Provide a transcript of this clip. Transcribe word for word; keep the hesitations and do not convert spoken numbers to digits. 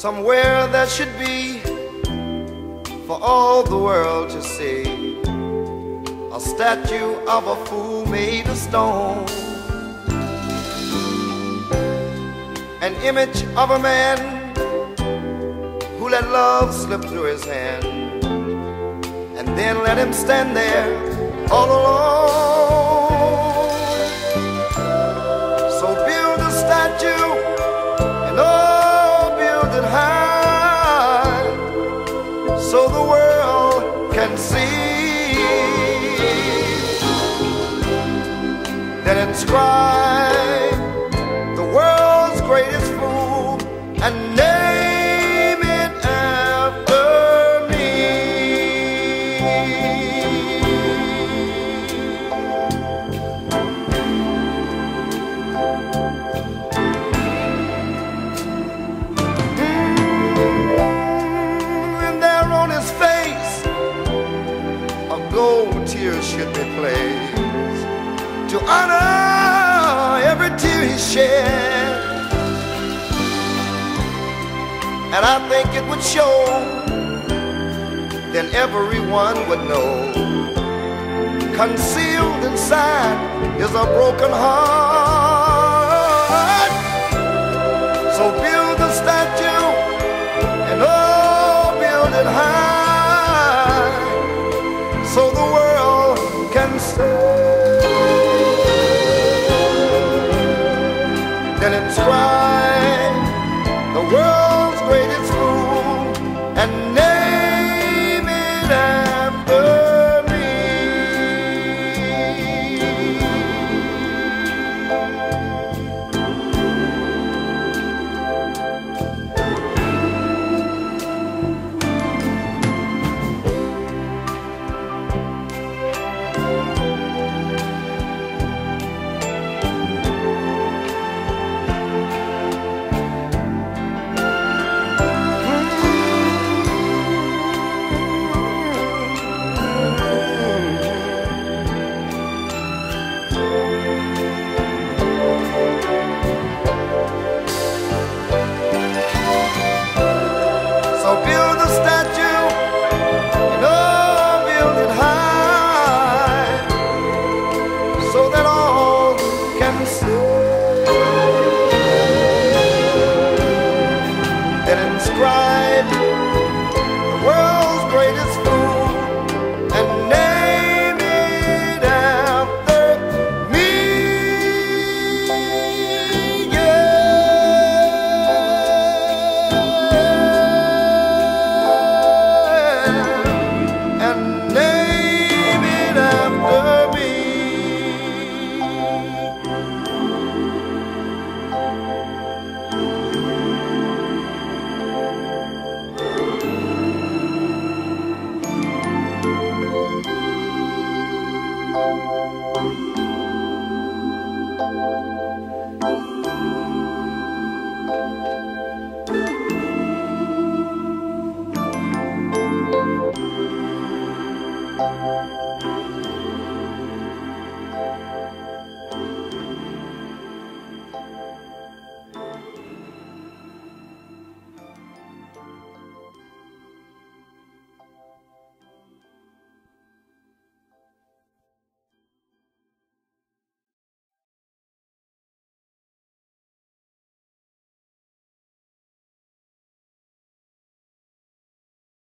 somewhere there should be for all the world to see a statue of a fool made of stone, an image of a man who let love slip through his hand and then let him stand there all alone. So build a statue and oh, build it high so the world can see. Then inscribe the world's greatest fool and name it after me. Mm, and there on his face a gold tear should be placed to honor every tear he shed. And I think it would show, then everyone would know concealed inside is a broken heart. So build a statue and oh, build it high so the world can see. Then inscribe the world's greatest fool and name it after me.